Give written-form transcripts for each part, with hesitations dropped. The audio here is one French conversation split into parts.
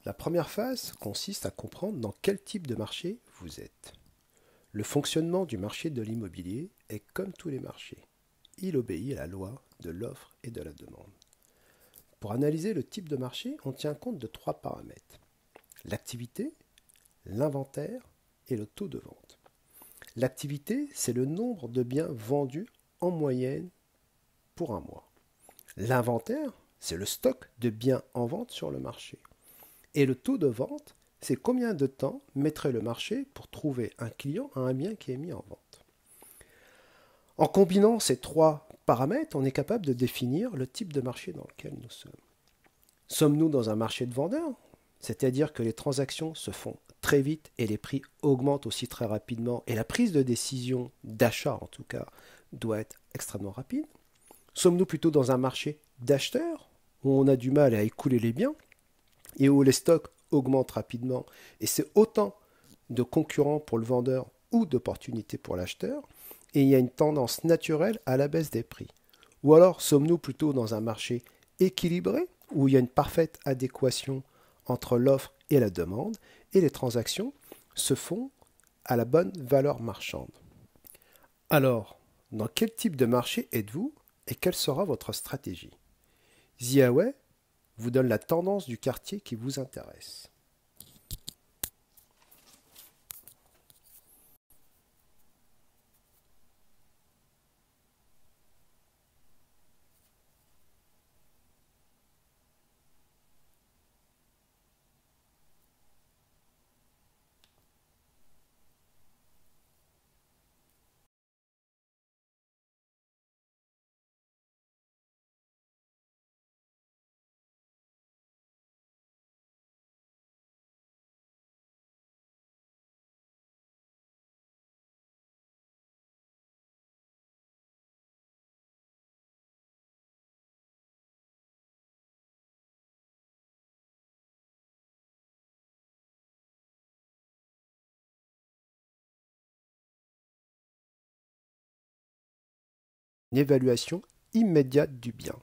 La première phase consiste à comprendre dans quel type de marché vous êtes. Le fonctionnement du marché de l'immobilier est comme tous les marchés. Il obéit à la loi de l'offre et de la demande. Pour analyser le type de marché, on tient compte de 3 paramètres. L'activité, l'inventaire et le taux de vente. L'activité, c'est le nombre de biens vendus en moyenne pour un mois. L'inventaire, c'est le stock de biens en vente sur le marché. Et le taux de vente, c'est combien de temps mettrait le marché pour trouver un client à un bien qui est mis en vente. En combinant ces 3 paramètres, on est capable de définir le type de marché dans lequel nous sommes. Sommes-nous dans un marché de vendeurs? C'est-à-dire que les transactions se font très vite et les prix augmentent aussi très rapidement et la prise de décision d'achat en tout cas doit être extrêmement rapide. Sommes-nous plutôt dans un marché d'acheteurs où on a du mal à écouler les biens et où les stocks augmentent rapidement et c'est autant de concurrents pour le vendeur ou d'opportunités pour l'acheteur et il y a une tendance naturelle à la baisse des prix? Ou alors sommes-nous plutôt dans un marché équilibré où il y a une parfaite adéquation entre l'offre et la demande et les transactions se font à la bonne valeur marchande? Alors, dans quel type de marché êtes-vous et quelle sera votre stratégie? Ziaway vous donne la tendance du quartier qui vous intéresse. Une évaluation immédiate du bien.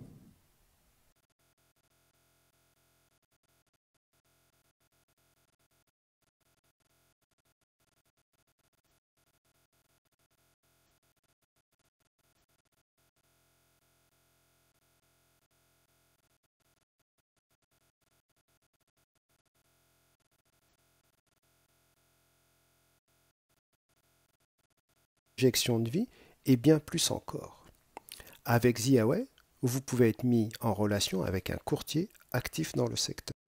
Projection de vie et bien plus encore. Avec Ziaway, vous pouvez être mis en relation avec un courtier actif dans le secteur.